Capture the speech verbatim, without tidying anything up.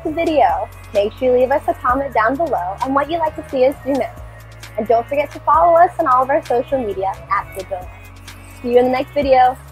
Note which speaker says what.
Speaker 1: the video, make sure you leave us a comment down below on what you'd like to see us do next. And don't forget to follow us on all of our social media at Digital. See you in the next video.